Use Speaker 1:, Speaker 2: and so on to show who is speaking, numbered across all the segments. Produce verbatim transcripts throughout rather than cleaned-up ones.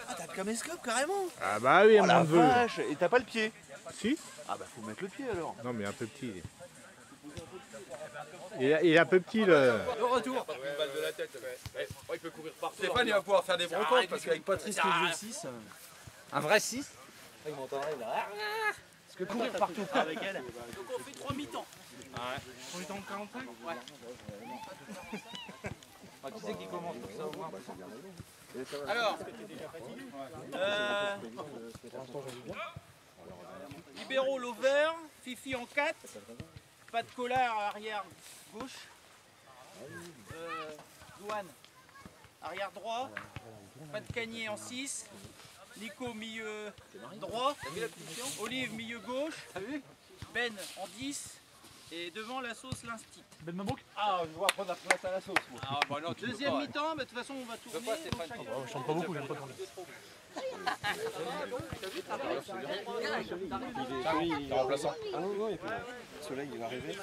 Speaker 1: Ah, t'as le caméscope carrément.
Speaker 2: Ah bah oui,
Speaker 1: Oh
Speaker 2: mon
Speaker 1: la
Speaker 2: neveu.
Speaker 1: vache. Et t'as pas le pied?
Speaker 2: Si.
Speaker 1: Ah bah faut mettre le pied alors.
Speaker 2: Non mais un peu petit. Il est, il est un peu petit le...
Speaker 3: De retour. Une balle de la tête. Il peut courir partout. Stéphane il va pouvoir faire des brocantes parce qu'avec Patrice qui joue six. Un vrai six.
Speaker 1: Il m'entendrait là.
Speaker 3: Parce que courir partout.
Speaker 1: Avec elle.
Speaker 4: Donc on fait trois mi-temps.
Speaker 3: Ouais.
Speaker 4: On est en quarante-cinq.
Speaker 3: Ouais. Ah, qui c'est qui commence pour ça au moins? Alors, euh,
Speaker 4: Libéraux l'over, Fifi en quatre, pas de collard arrière gauche, euh, Douane arrière droit, pas de canier en six, Nico milieu droit, Olive milieu gauche, Ben en dix et devant la sauce l'instit.
Speaker 3: Ben Mabouk. Ah, je vois prendre la place à la sauce. Moi. Ah, bah non, tu
Speaker 4: Deuxième
Speaker 3: peux pas,
Speaker 4: mi-temps, bah, de toute façon on va tourner.
Speaker 3: pas, Stéphane.
Speaker 4: donc,
Speaker 3: Oh,
Speaker 4: chacun-
Speaker 3: je chante pas beaucoup, j'aime pas quand même. Il est remplaçant.
Speaker 1: Ah non, non, il peut. Le soleil il va arriver.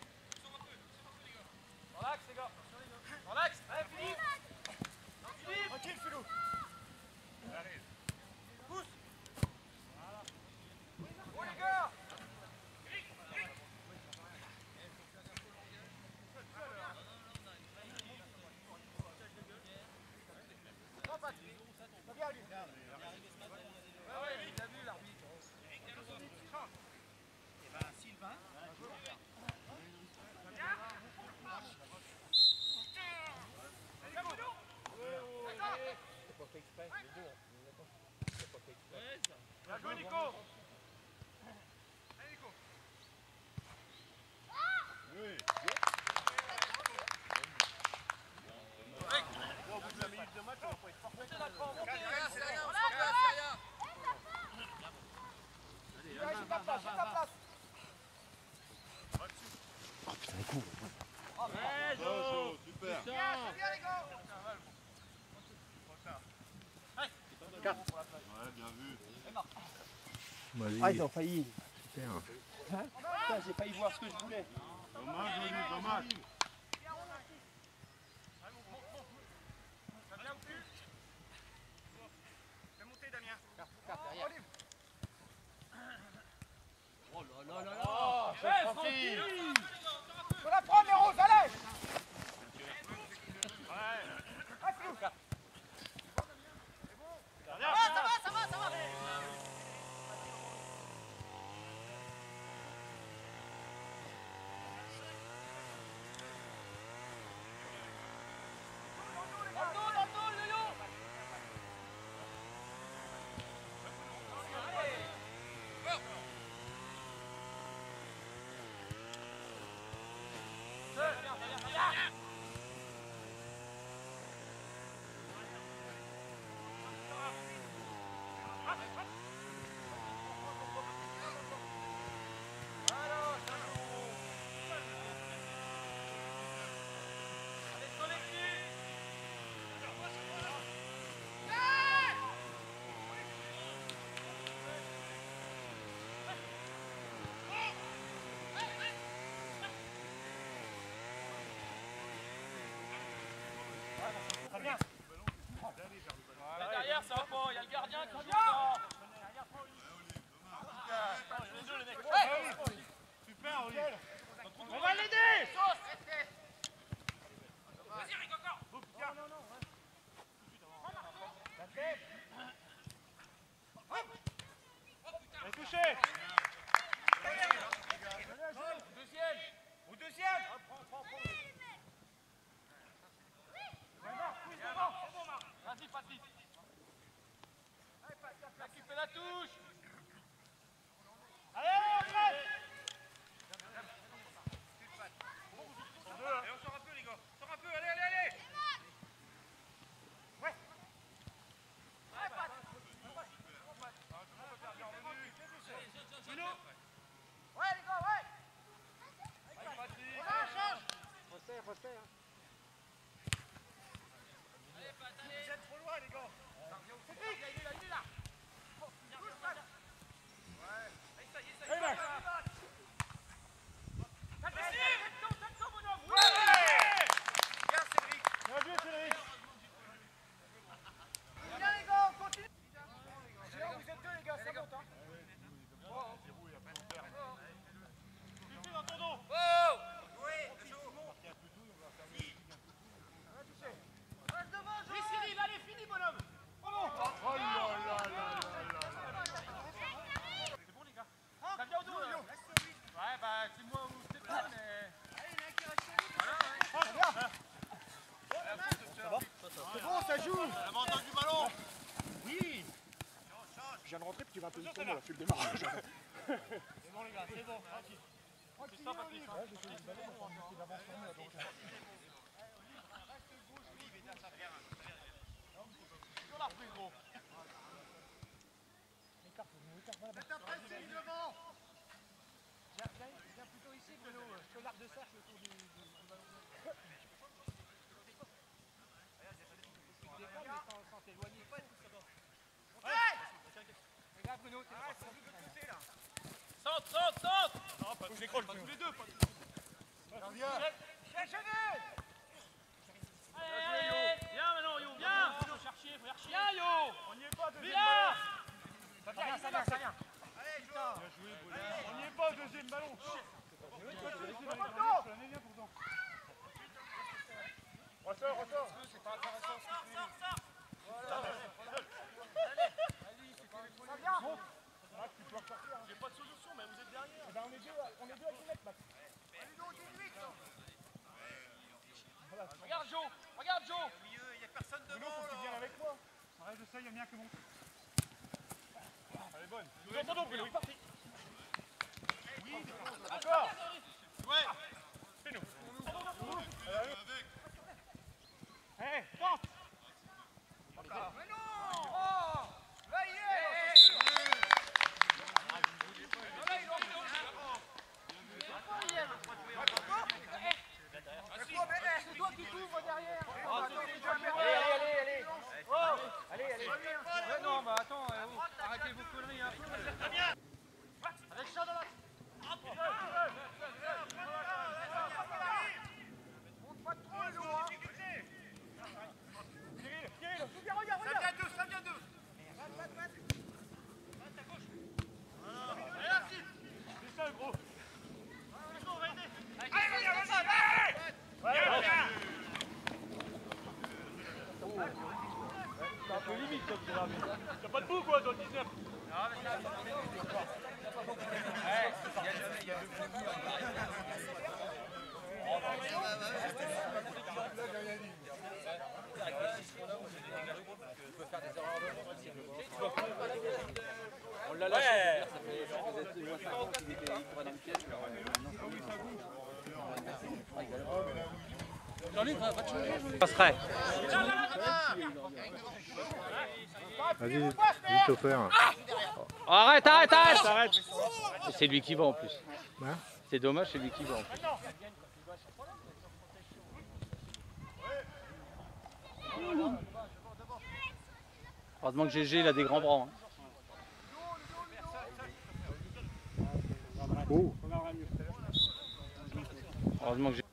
Speaker 4: Relax les gars. Relax. Allez Philippe. Philippe. Tranquille Philou. Pousse. Voilà. Oh les gars. Bien joué Nico. Allez Nico. Au bout de la minute de match, on va pas être parfait. C'est rien, c'est rien, c'est rien. Allez, j'ai ta place, j'ai ta place.
Speaker 1: Oh putain, un coup.
Speaker 4: Ouais, Jo.
Speaker 1: Super.
Speaker 4: Bien, c'est bien les gars.
Speaker 1: Ouais, bien vu.
Speaker 2: Ah,
Speaker 1: ils ont failli.
Speaker 2: Super.
Speaker 1: Hein? Putain, j'ai failli voir ce que je voulais.
Speaker 5: Dommage, Olivier, dommage.
Speaker 4: Fais monter Damien.
Speaker 3: Olive.
Speaker 4: Oh là là là là.
Speaker 3: Oh,
Speaker 4: Ouais,
Speaker 3: tranquille.
Speaker 4: tranquille.
Speaker 3: Faut la prendre, les roses, allez.
Speaker 4: Derrière ça va pas, il y a le gardien qui joue dedans.
Speaker 5: Super, Olivier.
Speaker 4: On va l'aider. Vas-y Rick encore. Non, non, non.
Speaker 5: Allez, touché.
Speaker 4: Deuxième. Au deuxième. Vas-y Patrick. Récupère la touche.
Speaker 5: Allez, on presse.
Speaker 4: Et on sort un peu les gars. Sors un peu, allez, allez, allez. Ouais. Bruno.
Speaker 3: Ouais, les gars, ouais.
Speaker 4: Allez Patrick.
Speaker 3: On a un change.
Speaker 1: Faut faut faire.
Speaker 4: Allez Pat, allez.
Speaker 5: Vous êtes trop loin, les gars.
Speaker 4: Il est là, il est là.
Speaker 3: Touche, Pat.
Speaker 5: viens de rentrer puis tu vas un peu vite pour moi, là, fais le démarrage.
Speaker 4: C'est bon les gars, c'est bon, tranquille. C'est ça Patrice.
Speaker 5: Ouais, j'ai fait une belle avance sur moi, donc...
Speaker 4: On l'a repris gros.
Speaker 5: Mets ta presse devant.
Speaker 4: Viens plutôt ici que nous, que l'arc de cercle autour du, du, du ballon. Tu déconnes mais sans, sans t'éloigner. Ouais. Regarde Bruno, t'es ah, c'est de l'autre côté là. Centre, centre, centre. Non, pas, tous, pas tous les deux. Pas...
Speaker 5: Viens.
Speaker 4: Cherchez-le. Allez, allez. Viens maintenant Yo, viens. Faut chercher, faut chercher. Viens Yo.
Speaker 5: On n'y est pas, deuxième
Speaker 4: Viens.
Speaker 5: ballon.
Speaker 4: Ça vient, ça vient, ça vient.
Speaker 5: Allez, putain. Bien joué, Boulin. On n'y est pas, deuxième ballon. Ressort, ressort.
Speaker 4: C'est pas intéressant ce que tu fais. Voilà.
Speaker 5: Ça vient. Max, tu peux ressortir. J'ai pas de solution, mais vous êtes derrière. Eh ben, on est deux, on est deux à dix mètres, Max. Allez, nous, dix-huit.
Speaker 4: Regarde Joe, regarde Joe.
Speaker 5: Au milieu, il n'y a personne devant. Bruno, faut que tu viennes avec moi. Ouais, je sais, il y a bien que mon. Elle est bonne. Nous entendons, Bruno, il est parti. Oui, encore. Ouais. Fais-nous. Hé, tente. Mais non. Oh, là, il est.
Speaker 4: C'est toi qui t'ouvres derrière. Allez, allez, allez. Oh, allez, allez. Ouais, non, bah attends, euh, oh, arrêtez vos conneries un peu. Avec ça dans la...
Speaker 5: Monte pas trop, les loups, hein. Cyril, Cyril, regarde, regarde, regarde. Ça vient deux, ça vient deux. Passe, passe, passe. Passe à gauche. Allez, là, si. C'est ça, gros. On va aider. Allez, vas-y, vas-y. Viens, viens. C'est un peu limite comme c'est là. T'as pas de bout quoi dans le dix-neuf. Non mais ça
Speaker 3: On l'a lâché, ouais. Ça fait cinq ans qu'il était dans une pièce. Jean-Luc, va te changer. Passerait.
Speaker 2: Vas-y, vite au faire.
Speaker 3: Oh, arrête, arrête, arrête. C'est lui qui va en plus.
Speaker 2: Hein?
Speaker 3: C'est dommage, c'est lui qui va en plus. Heureusement que G G il a des grands bras. Hein.
Speaker 2: Oh.
Speaker 3: Heureusement que j'ai...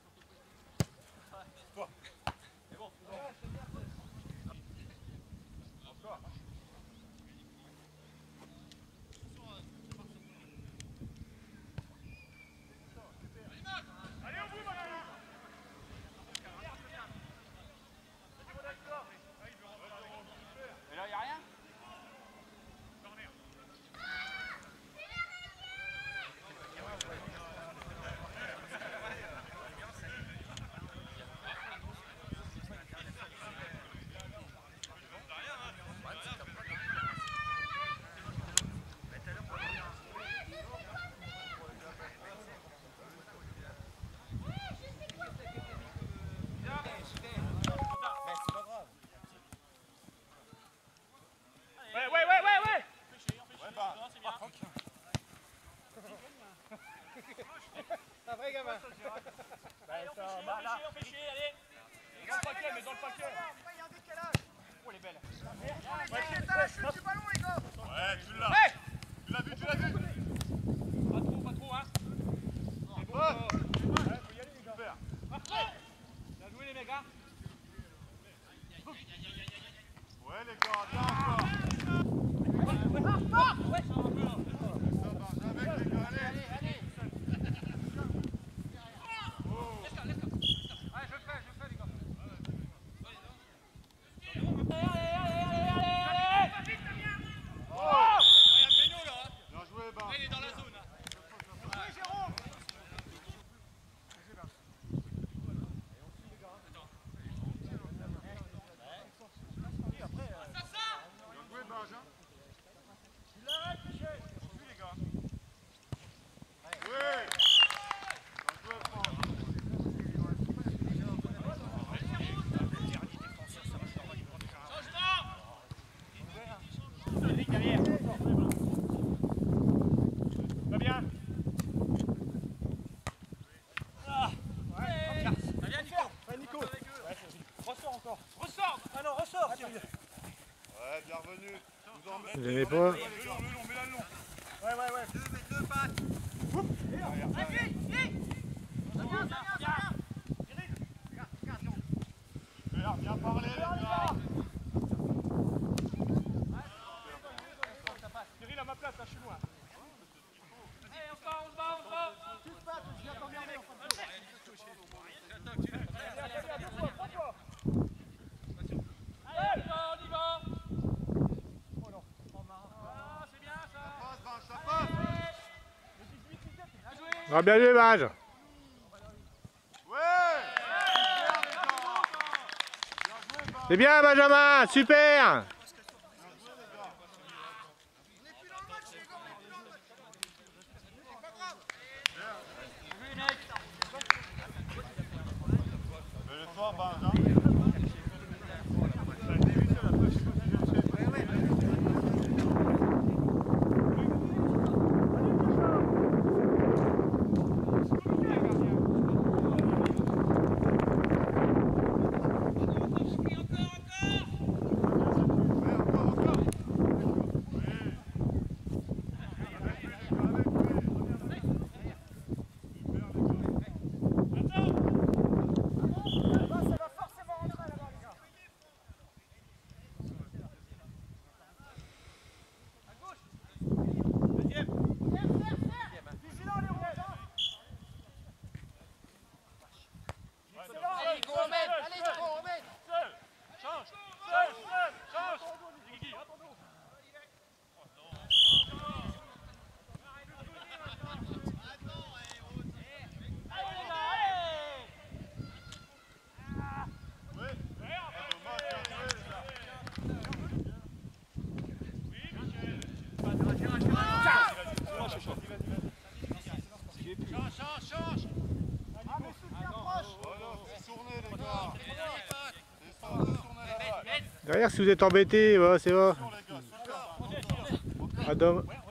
Speaker 4: Un vrai gamin.
Speaker 5: Allez, on fait chier, on fait chier, allez. Dans le paquet, mais dans le paquet. Il y a un décalage. Oh, elle est belle. Ouais, c'est à la chute du ballon, les gars. Ouais, tu l'as. Tu l'as vu, tu l'as vu. Pas trop, pas trop, hein. C'est bon. Ouais, faut y aller, les gars. Super. Bien joué, les mecs, hein. Ouais, les gars, attends encore. Ouais, ça va un peu, là. Ça marche avec, les gars, allez. Allez, allez.
Speaker 2: Vous aimez pas?
Speaker 5: Le long, le long, mets-la le long. Ouais, ouais, ouais. Deux, deux pattes. Super, bien parlé, les gars. Cyril, à ma place, là, je suis loin.
Speaker 4: Allez, on se bat, on se bat, on se bat. Allez, on y va. Ah, c'est bien ça.
Speaker 5: Ça passe.
Speaker 2: Ah, bien joué, Mage.
Speaker 5: Ouais.
Speaker 2: C'est bien, Benjamin, super.
Speaker 5: Bel effort, Benjamin.
Speaker 4: Allez, go, Ahmed. Allez, go, Ahmed.
Speaker 5: Change, change, change. Guigui, attends-nous. Change, change, change. Ah, mais c'est bien proche. Voilà, c'est tourné, les gars. C'est ça, c'est tourné là-bas.
Speaker 2: Derrière, si vous êtes embêtés, voilà, c'est bon.
Speaker 5: Les gars, super.
Speaker 2: Adam.